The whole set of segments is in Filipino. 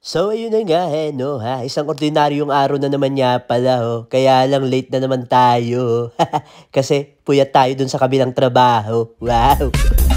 So ayun na nga no isang ordinaryong araw na naman nga pala kaya lang late na naman tayo. Kasi puyat tayo dun sa kabilang trabaho, wow.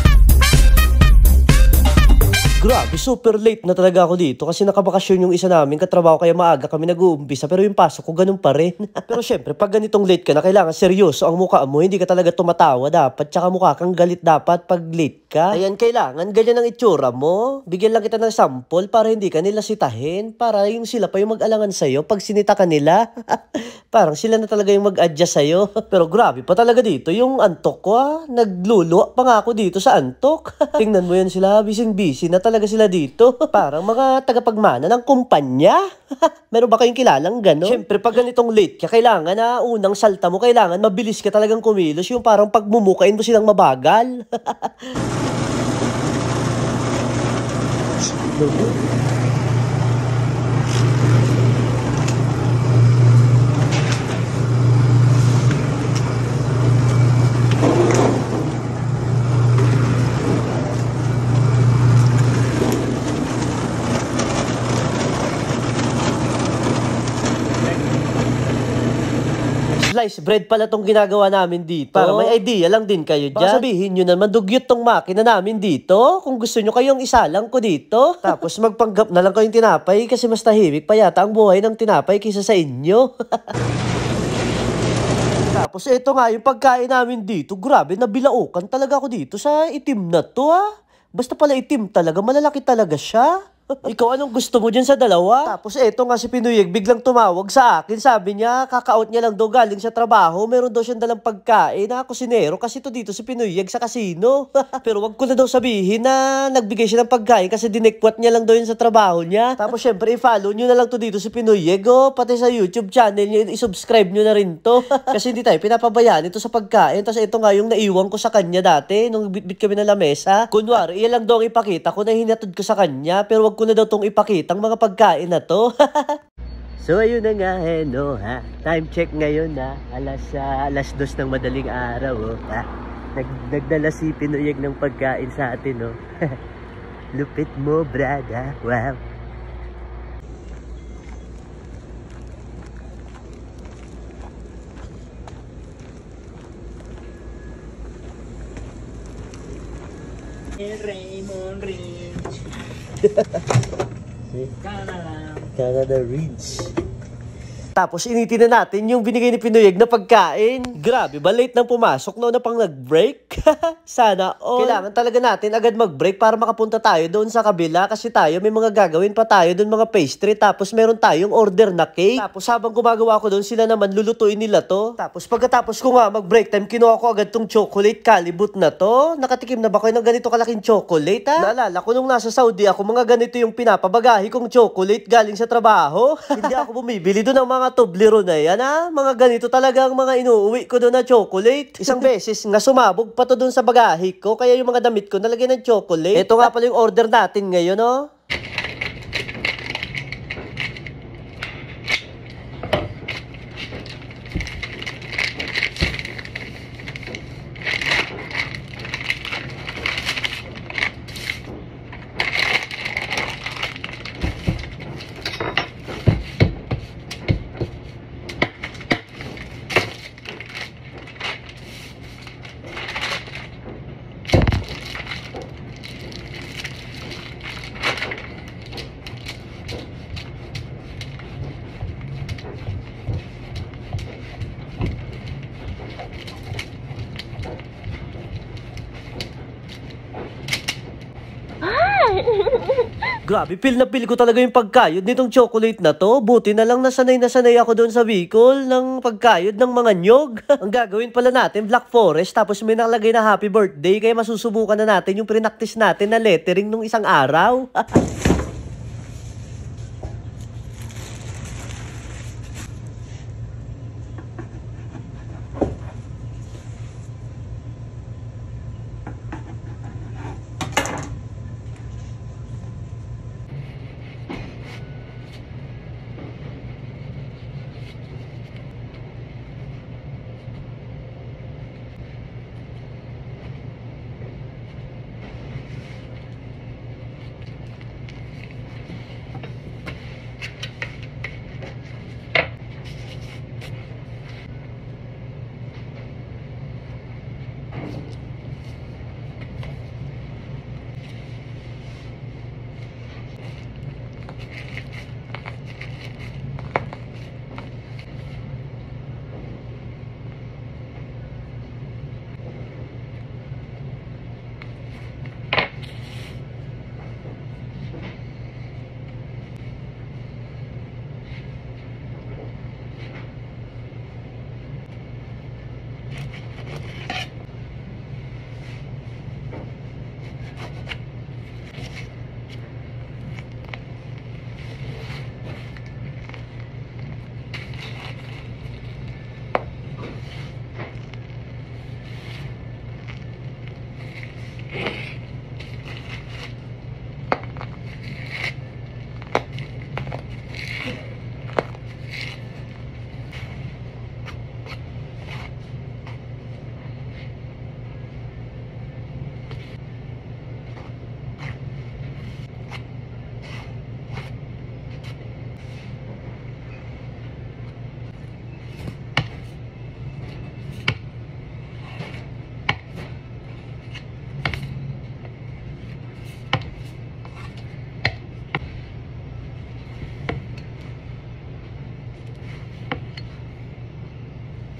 Grabe, super late na talaga ako dito kasi nakabakasyon yung isa namin katrabaho kaya maaga kami nag-uumpisa pero yung pasok ko ganun pa rin. Pero syempre, pag ganitong late ka na kailangan seryoso ang mukha mo, hindi ka talaga tumatawa dapat, tsaka mukha kang galit dapat pag late ka. Ayan, kailangan ganyan ang itsura mo. Bigyan lang kita ng sample para hindi ka nila sitahin, para yung sila pa yung mag-alangan sa'yo pag sinita ka nila. Parang sila na talaga yung mag-adjust sa'yo. Pero grabe pa talaga dito yung antok ko Nagluluwa pa nga ako dito sa antok. Tingnan mo yan sila, busy na talaga sila dito. Parang mga tagapagmana ng kumpanya. Meron ba kayong kilalang gano'n? Siyempre, pag ganitong late ka, kailangan na unang salta mo, kailangan mabilis ka talagang kumilos. Yung parang pagmumukain mo silang mabagal. Slice bread pala tong ginagawa namin dito. Para may idea lang din kayo dyan. Baka sabihin nyo naman, dugyot tong makina namin dito. Kung gusto nyo kayong isalang ko dito. Tapos magpanggap na lang kayong tinapay kasi mas tahimik pa yata ang buhay ng tinapay kaysa sa inyo. Tapos ito nga yung pagkain namin dito. Grabe, nabilaukan talaga ako dito sa itim na to Basta pala itim talaga, malalaki talaga siya. Ikaw, anong gusto mo dyan sa dalawa? Tapos eto nga si Pinuyeg, biglang tumawag sa akin. Sabi niya, kaka-out niya lang daw galing sa trabaho. Meron daw siyang dalang pagkain na kusinero kasi to dito si Pinuyeg sa kasino. Pero wag ko na daw sabihin na nagbigay siya ng pagkain kasi dinekwat niya lang daw yun sa trabaho niya. Tapos syempre, i-follow nyo na lang to dito si Pinuyeg. Pati sa YouTube channel niya, i-subscribe nyo na rin to. Kasi hindi tayo pinapabayaan ito sa pagkain. Tapos ito nga yung naiwan ko sa kanya dati nung bitbit kami na lamesa. Kunwari, iyan lang daw ipakita ko na hinatod ko sa kanya. Pero wag ko na daw tong ipakita ang mga pagkain na to. So ayun na nga time check ngayon alas 2 ng madaling araw nagdala si Pinuyeg ng pagkain sa atin Lupit mo brada, wow. Raymond Ridge. Canada Ridge. Tapos initin na natin yung binigay ni Pinuyeg na pagkain. Grabe ba, late nang pumasok na pang nag-break? Sana all. Kailangan talaga natin agad mag-break para makapunta tayo doon sa kabila kasi tayo may mga gagawin pa tayo doon, mga pastry. Tapos meron tayong order na cake. Tapos habang gumagawa ko doon, sila naman lulutuin nila to. Tapos pagkatapos ko nga mag-break time, kinuha ko agad tong chocolate calibut na to. Nakatikim na ba kayo ng ganito kalaking chocolate Naalala ko nung nasa Saudi ako, mga ganito yung pinapabagahi kong chocolate galing sa trabaho. Hindi ako bumibili doon ng mga Toblerone na yan Mga ganito talaga ang mga inuuwi ko doon na chocolate. Isang beses nga sumabog pa to doon sa bagahe ko, kaya yung mga damit ko nalagyan ng chocolate. Ito nga pala yung order natin ngayon Grabe, feel na feel ko talaga yung pagkayod nitong chocolate na to. Buti na lang na sanay ako doon sa Bicol ng pagkayod ng mga nyog. Ang gagawin pala natin, Black Forest, tapos may nakalagay na happy birthday, kaya masusubukan na natin yung prinactice natin na lettering nung isang araw.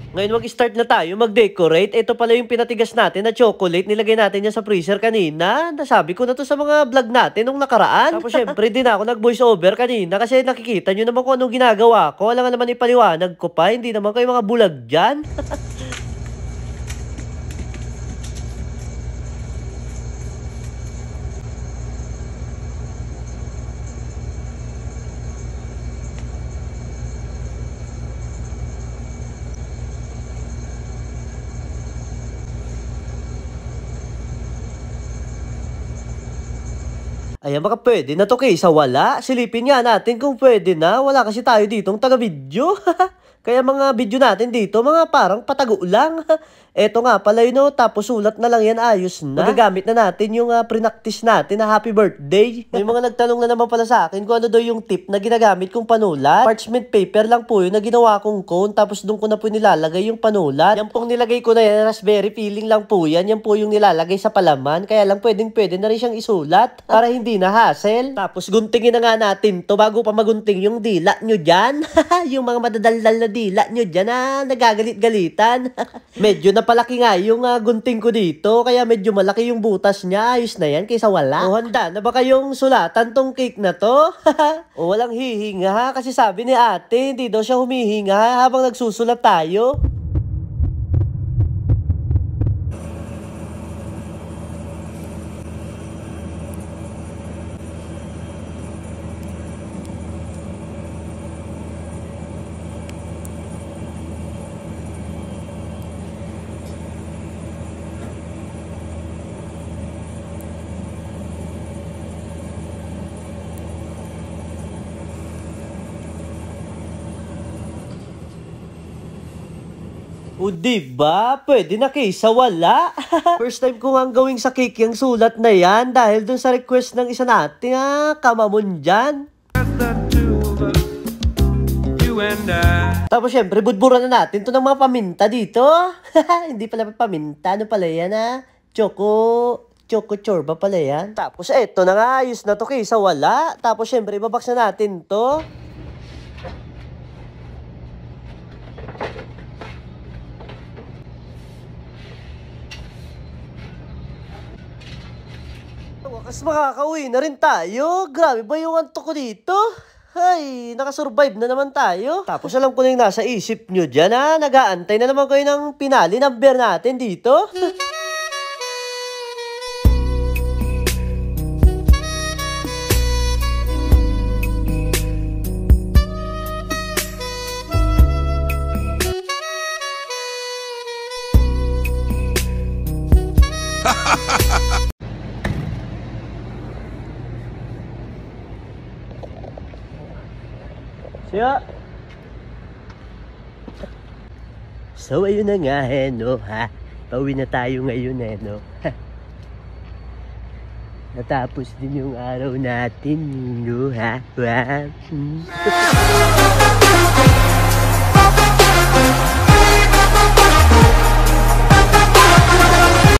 Ngayon mag-start na tayo mag-decorate. Ito pala yung pinatigas natin na chocolate. Nilagay natin yan sa freezer kanina. Nasabi ko na to sa mga vlog natin nung nakaraan. Tapos syempre din ako nag-voice over kanina kasi nakikita nyo naman kung anong ginagawa ko. Alam nga naman ipaliwanag ko pa. Hindi naman kayo mga bulag dyan. Ayan, baka pwede na to kaysa wala. Silipin nga natin kung pwede na. Wala kasi tayo ditong taga-video. Kaya mga video natin dito, mga parang patago lang. Eto nga pala yun, no? Tapos sulat na lang yan, ayos na. Magagamit na natin yung pre-practice natin na happy birthday. May mga nagtanong na naman pala sa akin kung ano daw yung tip na ginagamit kong panulat. Parchment paper lang po yun na ginawa kong cone, tapos doon ko na po nilalagay yung panulat. Yan pong nilagay ko na yan, raspberry filling lang po yan. Yan po yung nilalagay sa palaman. Kaya lang pwede na rin siyang isulat para hindi na hassle. Tapos guntingin na nga natin to bago pa magunting yung dila nyo dyan. Yung mga madadaldal na dila nyo dyan na nagagalit-galitan. Medyo napalaki nga yung gunting ko dito, kaya medyo malaki yung butas niya. Ayos na yan kaysa wala. O handa na ba kayong sulatan tong cake na to? O walang hihinga ha, kasi sabi ni ate, hindi daw siya humihinga habang nagsusulat tayo. O diba? Pwede na kaysa wala. First time ko nga gawing sa cake yung sulat na yan dahil dun sa request ng isa natin kamamon dyan. Tapos syempre budburan na natin to ng mga paminta dito. Hindi pala paminta, ano pala yan Choco chorba pala yan. Tapos eto na nga, ayos na to kaysa wala. Tapos syempre ibabaks na natin to. Wakas makakauwi na rin tayo. Grabe ba yung antok ko dito? Ay, nakasurvive na naman tayo. Tapos alam ko na yung nasa isip nyo dyan nag-aantay na naman kayo ng pinali number natin dito. Siya. So, ayun na nga, no, ha? Pauwi na tayo ngayon, no? Natapos din yung araw natin, no, ha? Wow.